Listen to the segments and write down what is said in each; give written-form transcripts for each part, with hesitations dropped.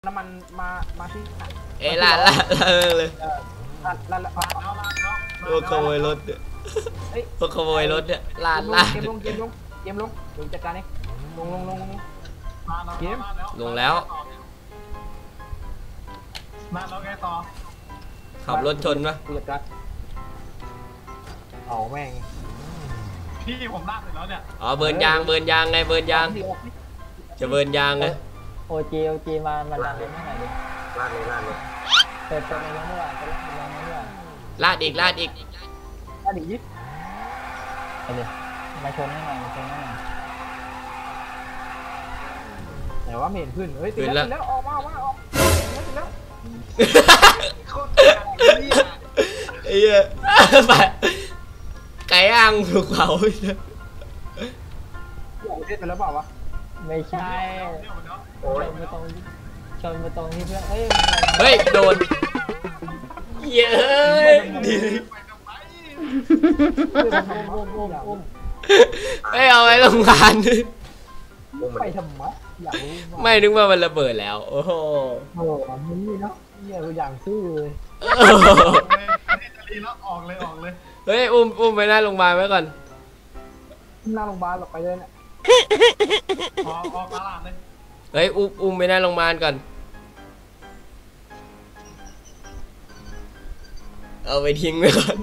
น้ำมันมาที่ลาดเลยลาดพวกขโมยรถเนี่ยพวกขโมยรถเนี่ยลาดเกมลงเดี๋ยวจัดการเองลงเกมลงแล้วมาแล้วไงต่อขับรถชนปะจัดการเอาแม่งพี่ผมลากเลยแล้วเนี่ยอ๋อเบิร์นยางไงเบิร์นยางจะเบิร์นยางไงโอจีมาดันเลยไม่ไหนดิลาดเลยเปิดไปยังไม่หวานไปยังไม่หวานลาดอีกยิบไปเลยมาชนให้หน่อยแต่ว่าเมนขึ้นเฮ้ยติดแล้วออกมาติดแล้วไอ้เหี้ยไก่ย่างถูกเผาเนี่ยเล่นไปแล้วเปล่าวะไม่ใช่ชนไปตรงที่เพื่อนเฮ้ยโดนเย้ยดีไม่เอาไว้โรงพยาบาลไปทำไมอยากรู้ไม่นึกว่ามันระเบิดแล้วโอ้โหนี่เนาะเนี่ยอย่างซื่อเลยแล้วออกเลยเฮ้ยอุ้มไปหน้าโรงพยาบาลไว้ก่อนหน้าโรงพยาบาลหลบไปเลยเนี่ยออกตลาดเลยเฮ้ยอุ้มไปหน้าโรงพยาบาลก่อนเอาไปทิ้งไว้ก่อน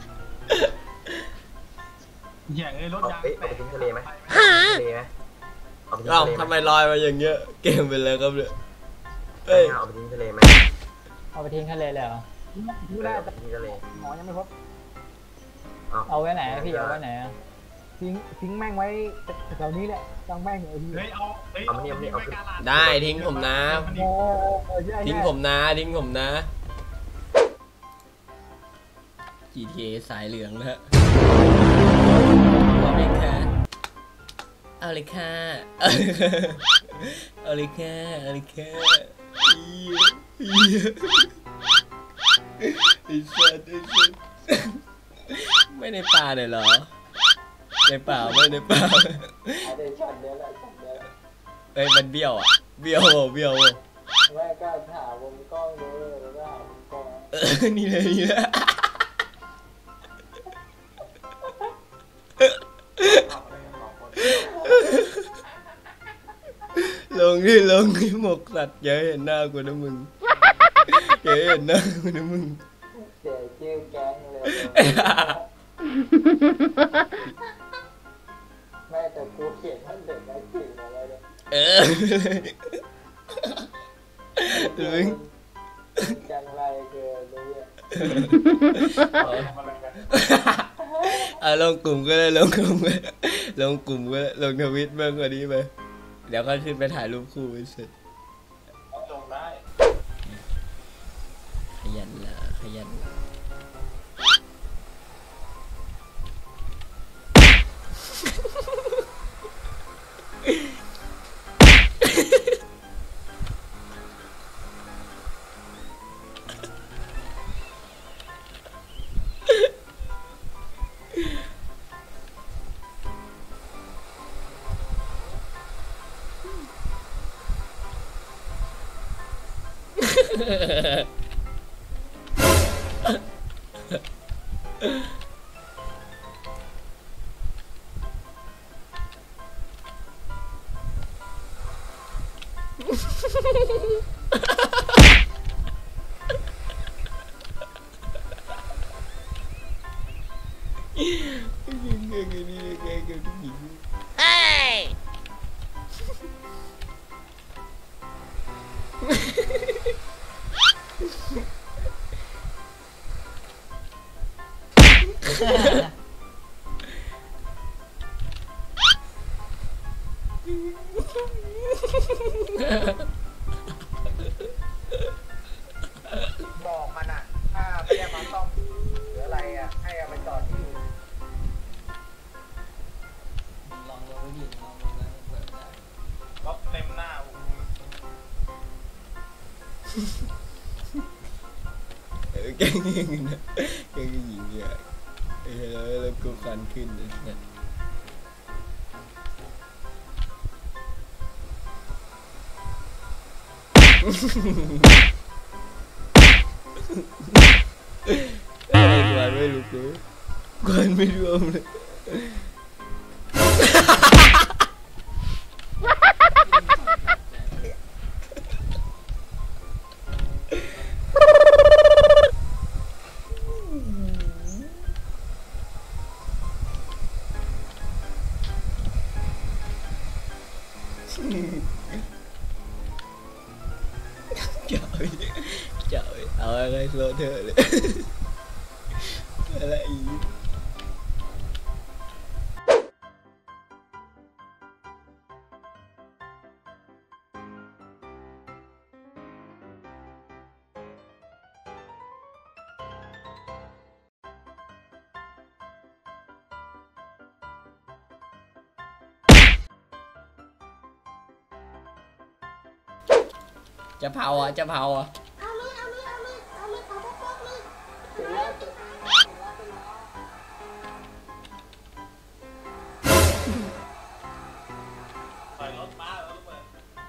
รถยางเอาไปทิ้งทะเลไหมเอ้าทำไมลอยมาอย่างเงี้ยเกมไปเลยครับเนี่ยเฮ้ยเอาไปทิ้งทะเลไหมเอาไปทิ้งทะเลเลยเหรอไม่ได้แต่ทิ้งทะเลหมอยังไม่พบเอาไว้ไหนพี่เอาไว้ไหนทิ้งแม่งไว้แถวนี้แหละตั้งแม่งเอาได้ทิ้งผมนะทิ้งผมนะGTA สายเหลืองแล้วเอาเลยค่ะไอ้สัตว์ไม่ได้ปลาเลยเหรอในเปล่าไม่ได้เปล่าเฮ้ยมันเบี้ยวแม่ก็ถามวงกล้องดูแล้วก็หาวงกล้องนี่เลยลงที่หมกสัตว์อย่าเห็นหน้ากูนะมึงอย่าเห็นหน้ากูนะมึงเสียชื่อแก๊งเลยแม่แต่กูเขียนท่านเด็กได้จริงอะไรเนี่ยจังไรเกินเลยลงกลุ่มก็ได้ลงทวิตบ้างกว่านี้ไปเดี๋ยวก็ขึ้นไปถ่ายรูปคู่ไปเสร็จลงได้ขยันบอกมันอ่ะถ้าไม่ได้มาซ่อมหรืออะไรอ่ะให้เอาไปจอดที่ลองไปดิรถเต็มหน้าแกงยิงนะแกงยิงเนี่ยแล้วกูคันขึ้นเลยไอ้กวนไม่ลุกเลยกวนไม่รวมเลยเจ้าเอาอะไรโซเธอเลยอะไรอีกจะเผาอ่ะจะเผาอ่ะปล่อยรถมาแล้วเปิด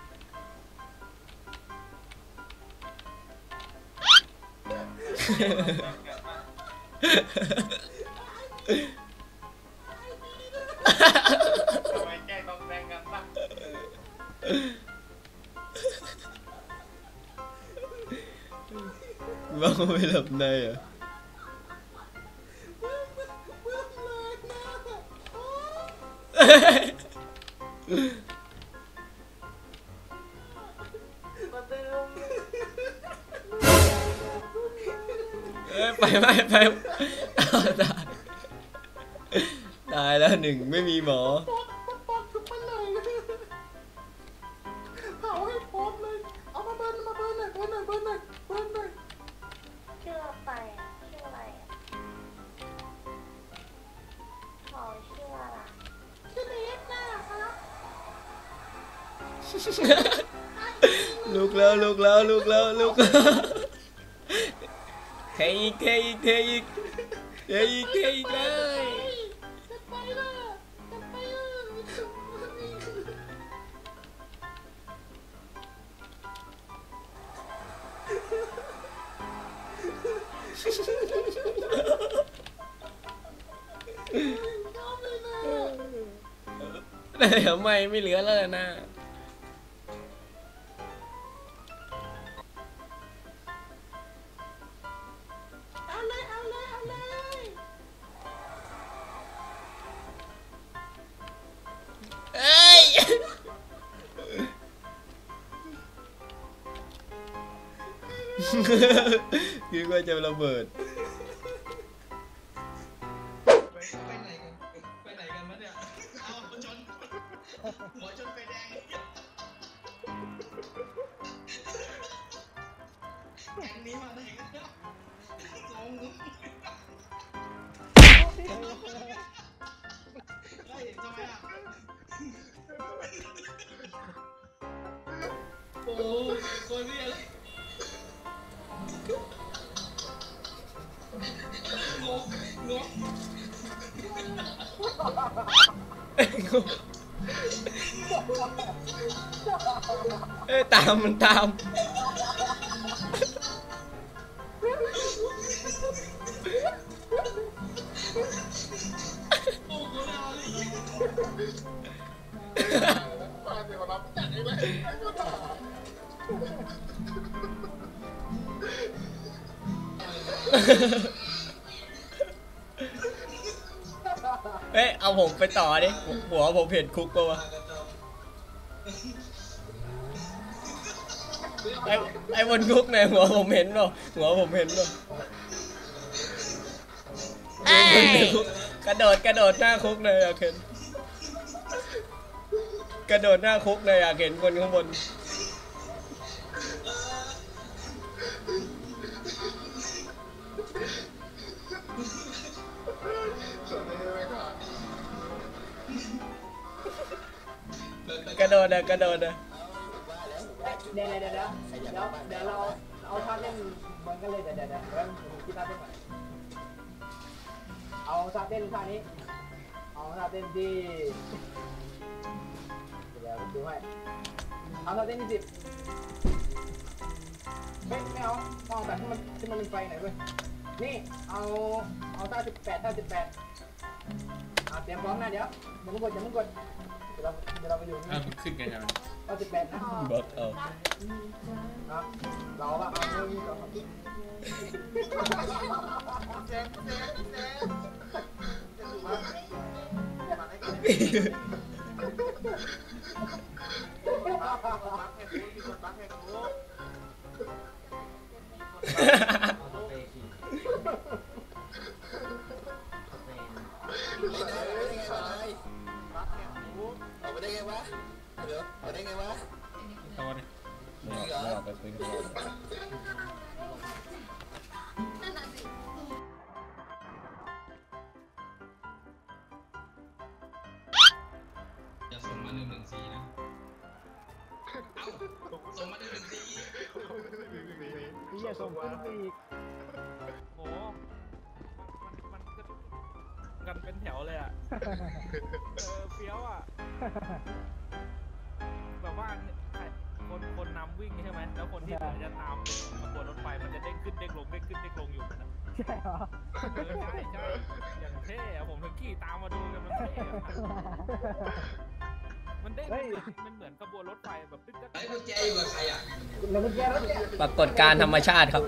ทำไมแกล้งต้องแรงกันบ้างบ้าไม่หลับในอ่ะไปตายแล้วหนึ่งไม่มีหมอเผาให้พร้อมเลยเอามาเบิร์นหน่อยชื่ออะไรชื่ออะไรเขาชื่ออะไรชื่อเล็กนะครับลุกแล้วเทอีกเลยแต่ทำไมไม่เหลือเลยนะเอาเลยเอ้ยคิดว่าจะระเบิดไปไหนกันวะเนี่ยเอาหัวชนไฟแดงแก๊งนี้มาได้ไงงงได้เห็นทำไมอ่ะโอ้คนเรียนเอ้ยตามมันตามเฮ้ยเอาผมไปต่อดิหัวผมเห็นคุกปะวะไอ้บนคุกไหนหัวผมเห็นป่ะกระโดดหน้าคุกเลยอยากเห็นคนข้างบนกระโดดอะเดี๋ยวเราเอาท่าเล่นเหมือนกันเลยเดี๋ยวคิดท่าเล่นก่อนเอาท่าเต้นท่านี้เอาท่าเต้นที่เดี๋ยวดูให้เอาเราได้20ไม่เอาแบบที่มันเป็นไฟไหนเว้ยนี่เอาท่า18เตรียมพร้อมนะเดี๋ยวมึงกดเดี๋ยวเราไปอยู่นี่ขึ้นกันยังเอา18นะบักเอาเราอะเอาเอาไปได้ไงวะเดี๋ยวเอาได้ไงวะเอาดิไม่ออกไปคุยกันอย่าส่งมา114นะเอาส่งมา114 พี่อย่าส่งขึ้นไปอีกโหมันกันเป็นแถวเลยอ่ะ เฟี้ยวอ่ะ แบบว่าคนนำวิ่งใช่ไหมแล้วคนที่เหลือจะตามขบวนรถไฟมันจะเด้งขึ้นเด้งลงเด้งขึ้นเด้งลงอยู่นะใช่เหรอใช่อย่างเท่อะผมถึงขี่ตามมาดูกันมันเท่มันเด้งมันเหมือนขบวนรถไฟแบบตึ๊กๆไอ้กุญแจอยู่กับใครอ่ะปรากฏการณ์ธรรมชาติครับ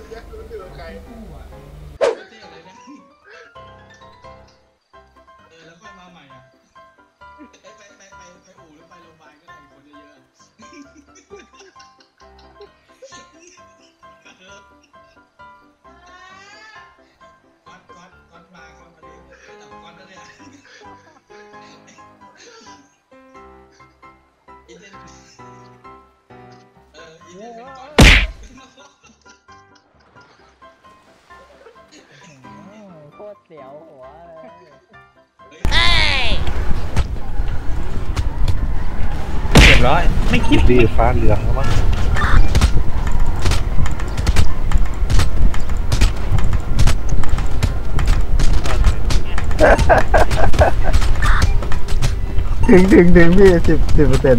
แล้วค่อยมาใหม่อ่ะไปอู่หรือไปโรงพยาบาลก็ได้คนเยอะก๊อตมาครับอันนี้ระดับก๊อตแล้วเนี่ยอินเทอร์เป็นก๊อตโคตรเสียวหัวเรียบร้อยไม่คิดดีฟ้าเหลืองแล้วมั้งถึงพี่10%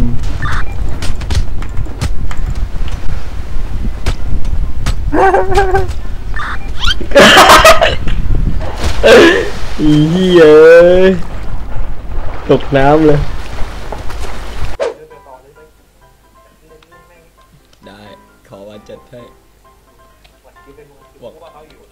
อีเหี้ยตกน้ำเลยได้ขอวันจัดให้บอก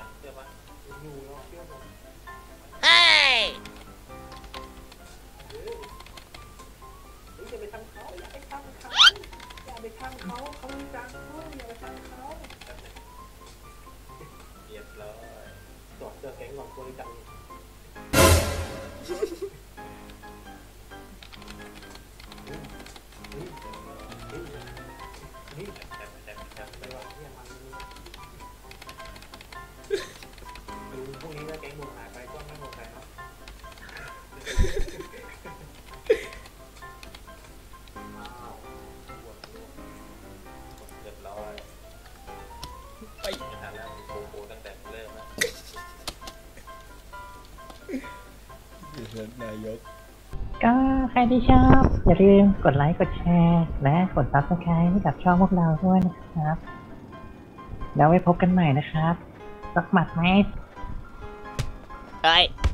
อย่าไปทำเขาอย่าไปทำเขาเขามีจังอย่าไปทำเขาเรียบร้อยจอดเจอแก๊งก่อนบริจาคไปวะเนี่ยมันดูพวกนี้แล้วแก๊งวงหายไปก็ไม่วงใครครับเรียบร้อยไปทำแล้วโกตั้งแต่เริ่มแล้วนายกก็ใครที่ชอบอย่าลืมกดไลค์กดแชร์และกด Subscribe ให้กับช่องพวกเราด้วยนะครับแล้วไว้พบกันใหม่นะครับสักหมัดไหม